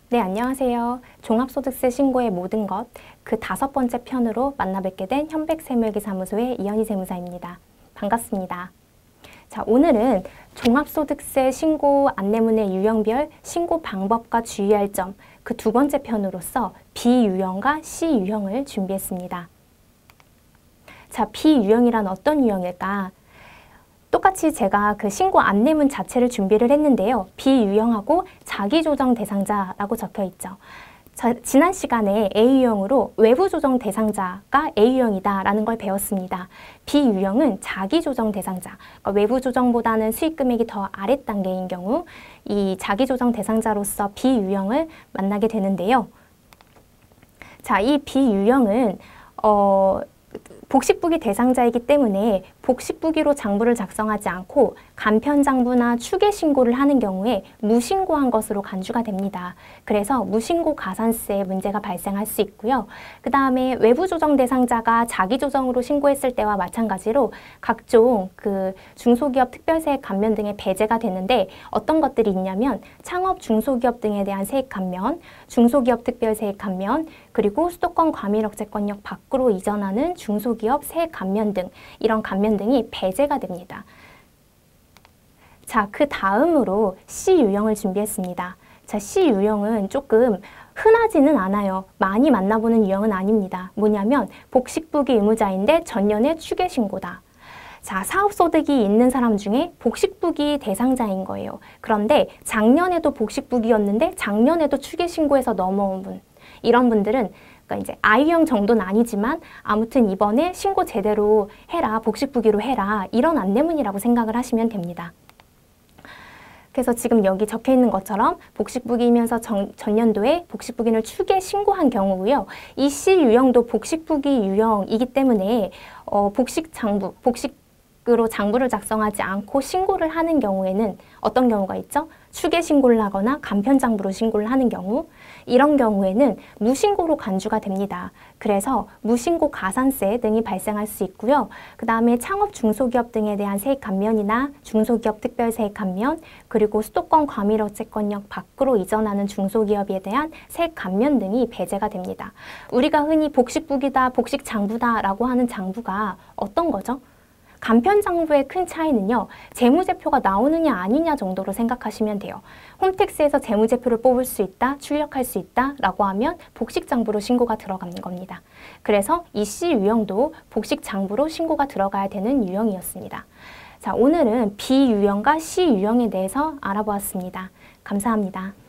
네, 안녕하세요. 종합소득세 신고의 모든 것, 그 5번째 편으로 만나 뵙게 된 현백세무회계사무소의 이현희 세무사입니다. 반갑습니다. 자, 오늘은 종합소득세 신고 안내문의 유형별 신고 방법과 주의할 점, 그 2번째 편으로서 B유형과 C유형을 준비했습니다. 자, B유형이란 어떤 유형일까? 똑같이 제가 그 신고 안내문 자체를 준비를 했는데요. B유형하고 자기조정 대상자라고 적혀 있죠. 지난 시간에 A유형으로 외부조정 대상자가 A유형이다라는 걸 배웠습니다. B유형은 자기조정 대상자, 그러니까 외부조정보다는 수익금액이 더 아랫단계인 경우 이 자기조정 대상자로서 B유형을 만나게 되는데요. 자, 이 B유형은 복식부기 대상자이기 때문에 복식부기로 장부를 작성하지 않고 간편장부나 추계신고를 하는 경우에 무신고한 것으로 간주가 됩니다. 그래서 무신고 가산세 문제가 발생할 수 있고요. 그 다음에 외부조정 대상자가 자기조정으로 신고했을 때와 마찬가지로 각종 그 중소기업 특별세액 감면 등의 배제가 되는데 어떤 것들이 있냐면 창업 중소기업 등에 대한 세액 감면, 중소기업 특별세액 감면, 그리고 수도권 과밀억제권역 밖으로 이전하는 중소기업 세액 감면 등 이런 감면 등이 배제가 됩니다. 자, 그 다음으로 C유형을 준비했습니다. 자, C유형은 조금 흔하지는 않아요. 많이 만나보는 유형은 아닙니다. 뭐냐면 복식부기 의무자인데 전년에 추계신고다. 자, 사업소득이 있는 사람 중에 복식부기 대상자인 거예요. 그런데 작년에도 복식부기였는데 작년에도 추계신고해서 넘어온 분. 이런 분들은 그러니까 이제 I유형 정도는 아니지만 아무튼 이번에 신고 제대로 해라, 복식부기로 해라 이런 안내문이라고 생각을 하시면 됩니다. 그래서 지금 여기 적혀 있는 것처럼 복식부기이면서 전년도에 복식부기를 추계 신고한 경우고요. 이 C유형도 복식부기 유형이기 때문에 복식으로 장부를 작성하지 않고 신고를 하는 경우에는 어떤 경우가 있죠? 추계 신고를 하거나 간편장부로 신고를 하는 경우 이런 경우에는 무신고로 간주가 됩니다. 그래서 무신고 가산세 등이 발생할 수 있고요. 그 다음에 창업 중소기업 등에 대한 세액 감면이나 중소기업 특별세액 감면 그리고 수도권 과밀억제권역 밖으로 이전하는 중소기업에 대한 세액 감면 등이 배제가 됩니다. 우리가 흔히 복식부기다, 복식장부다 라고 하는 장부가 어떤 거죠? 간편장부의 큰 차이는요. 재무제표가 나오느냐 아니냐 정도로 생각하시면 돼요. 홈택스에서 재무제표를 뽑을 수 있다, 출력할 수 있다 라고 하면 복식장부로 신고가 들어가는 겁니다. 그래서 이 C유형도 복식장부로 신고가 들어가야 되는 유형이었습니다. 자, 오늘은 B유형과 C유형에 대해서 알아보았습니다. 감사합니다.